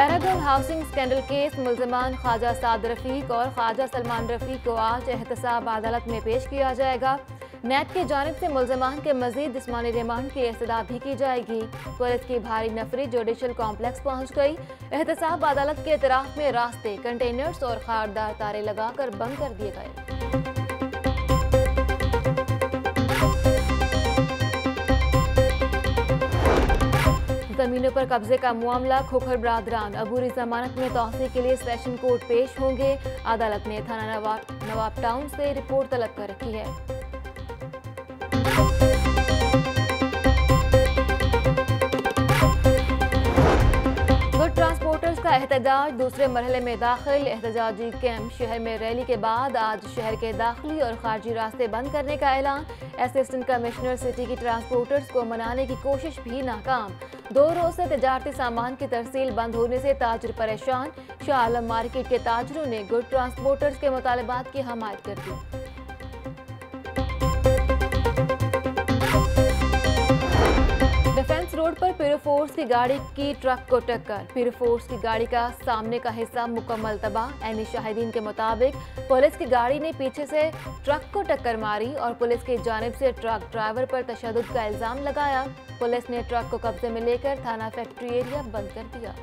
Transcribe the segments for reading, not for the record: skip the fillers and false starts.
Paragon housing scandal case मुल्ज़िमान ख्वाजा साद रफीक और ख्वाजा सलमान रफीक को आज एहतसाब अदालत में पेश किया जाएगा। नैब की जानिब से मुल्ज़िमान के मजीद जिस्मानी रिमांड की इस्तदा भी की जाएगी। पुलिस की भारी नफरी जुडिशल कॉम्प्लेक्स पहुंच गई। एहतसाब अदालत के इतराफ में रास्ते, कंटेनर्स और खारदार तारे लगाकर बंद कर दिए गए। जमीनों पर कब्जे का मामला, खोखर बरादरान अबूरी जमानत में तौसी के लिए सेशन कोर्ट पेश होंगे। अदालत ने थाना नवाब टाउन से रिपोर्ट तलब कर रखी है। गुड ट्रांसपोर्टर्स का एहतजाज दूसरे मरहले में दाखिल। एहतजाजी कैंप शहर में रैली के बाद आज शहर के दाखिली और खारजी रास्ते बंद करने का ऐलान। असिस्टेंट कमिश्नर सिटी की ट्रांसपोर्टर्स को मनाने की कोशिश भी नाकाम। 2 रोज से तजारती सामान की तरसील बंद होने से ताजिर परेशान। शाह आलम मार्केट के ताजरों ने गुड ट्रांसपोर्टर्स के मुतालबात की हमायत कर दी। डिफेंस रोड पर पीरोफोर्स की गाड़ी की ट्रक को टक्कर। पीरोफोर्स की गाड़ी का सामने का हिस्सा मुकम्मल तबाह। ऐनी शाहिदीन के मुताबिक पुलिस की गाड़ी ने पीछे से ट्रक को टक्कर मारी और पुलिस की जानिब से ट्रक ड्राइवर पर तशद्दुद का इल्जाम लगाया। पुलिस ने ट्रक को कब्जे में लेकर थाना फैक्ट्री एरिया बंद कर दिया।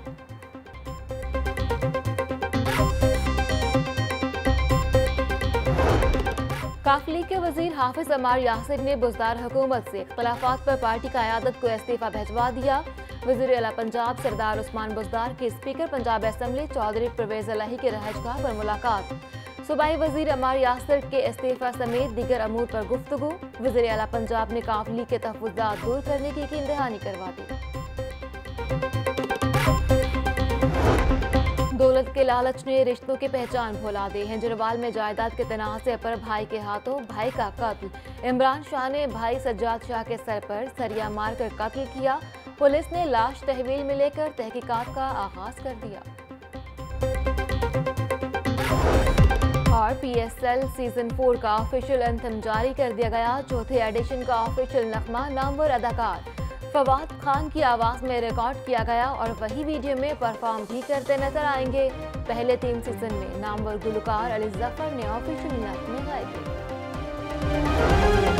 काफली के वजीर हाफिज अमार यासिर ने बुजदार हुकूमत से इख्तलाफात पर पार्टी क़यादत को इस्तीफा भिजवा दिया। वज़ीर आला पंजाब सरदार उस्मान बुजदार की स्पीकर पंजाब असम्बली चौधरी परवेज इलाही के रहायशगाह पर मुलाकात। सूबाई वजीर अमार यासिर के इस्तीफा समेत दीगर अमूर पर गुफ्तगू। वज़ीर आला पंजाब ने काफली के तहफ़्फ़ुज़ात दूर करने की यकीन दहानी करवा दी। दौलत के लालच ने रिश्तों की पहचान भुला दी। हिंजरवाल में जायदाद के तनाज़े पर भाई के हाथों भाई का कत्ल। इमरान शाह ने भाई सज्जाद शाह के सर पर सरिया मारकर कत्ल किया। पुलिस ने लाश तहवील में लेकर तहकीकात का आगाज कर दिया। और PSL सीजन 4 का ऑफिशियल एंथम जारी कर दिया गया। चौथे एडिशन का ऑफिशियल नगमा नामवर अदाकार फवाद खान की आवाज में रिकॉर्ड किया गया और वही वीडियो में परफॉर्म भी करते नजर आएंगे। पहले 3 सीजन में नामवर गुलकार अली जफर ने ऑफिशियल नगमे गाए थे।